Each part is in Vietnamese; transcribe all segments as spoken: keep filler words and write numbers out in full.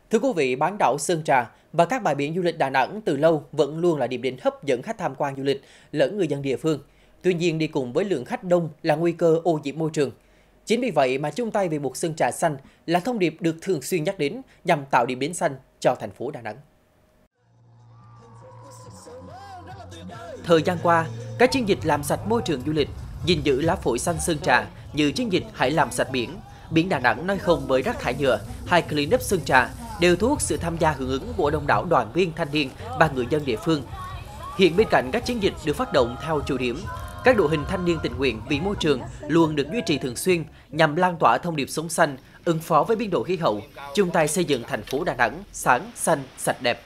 Thưa quý vị, bán đảo Sơn Trà và các bãi biển du lịch Đà Nẵng từ lâu vẫn luôn là điểm đến hấp dẫn khách tham quan du lịch lẫn người dân địa phương. Tuy nhiên, đi cùng với lượng khách đông là nguy cơ ô nhiễm môi trường. Chính vì vậy mà chung tay vì một Sơn Trà xanh là thông điệp được thường xuyên nhắc đến nhằm tạo điểm đến xanh cho thành phố Đà Nẵng. Thời gian qua, các chiến dịch làm sạch môi trường du lịch, gìn giữ lá phổi xanh Sơn Trà như chiến dịch Hãy làm sạch biển, biển Đà Nẵng nói không với rác thải nhựa hay Clean up Sơn Trà đều thu hút sự tham gia hưởng ứng của đông đảo đoàn viên thanh niên và người dân địa phương. Hiện bên cạnh các chiến dịch được phát động theo chủ điểm, các đội hình thanh niên tình nguyện vì môi trường luôn được duy trì thường xuyên nhằm lan tỏa thông điệp sống xanh, ứng phó với biến đổi khí hậu, chung tay xây dựng thành phố Đà Nẵng sáng, xanh, sạch đẹp.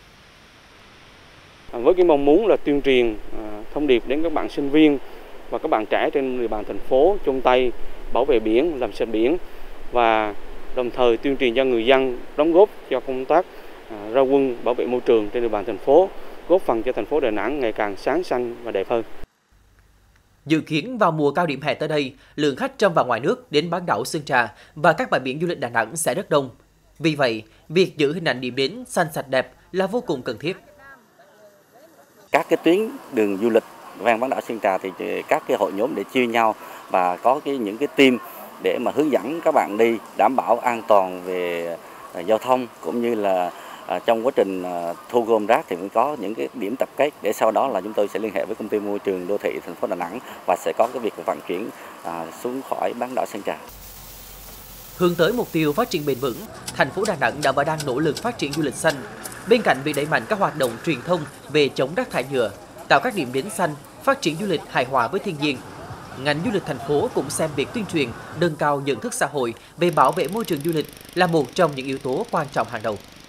Với cái mong muốn là tuyên truyền thông điệp đến các bạn sinh viên và các bạn trẻ trên địa bàn thành phố chung tay bảo vệ biển, làm sạch biển và đồng thời tuyên truyền cho người dân đóng góp cho công tác ra quân bảo vệ môi trường trên địa bàn thành phố, góp phần cho thành phố Đà Nẵng ngày càng sáng xanh và đẹp hơn. Dự kiến vào mùa cao điểm hè tới đây, lượng khách trong và ngoài nước đến bán đảo Sơn Trà và các bãi biển du lịch Đà Nẵng sẽ rất đông. Vì vậy, việc giữ hình ảnh điểm đến xanh sạch đẹp là vô cùng cần thiết. Các cái tuyến đường du lịch ven bán đảo Sơn Trà thì các cái hội nhóm để chia nhau và có cái những cái team để mà hướng dẫn các bạn đi đảm bảo an toàn về giao thông cũng như là trong quá trình thu gom rác thì cũng có những cái điểm tập kết để sau đó là chúng tôi sẽ liên hệ với công ty môi trường đô thị thành phố Đà Nẵng và sẽ có cái việc vận chuyển xuống khỏi bán đảo Sơn Trà. Hướng tới mục tiêu phát triển bền vững, thành phố Đà Nẵng đã và đang nỗ lực phát triển du lịch xanh. Bên cạnh việc đẩy mạnh các hoạt động truyền thông về chống rác thải nhựa, tạo các điểm đến xanh, phát triển du lịch hài hòa với thiên nhiên, ngành du lịch thành phố cũng xem việc tuyên truyền, nâng cao nhận thức xã hội về bảo vệ môi trường du lịch là một trong những yếu tố quan trọng hàng đầu.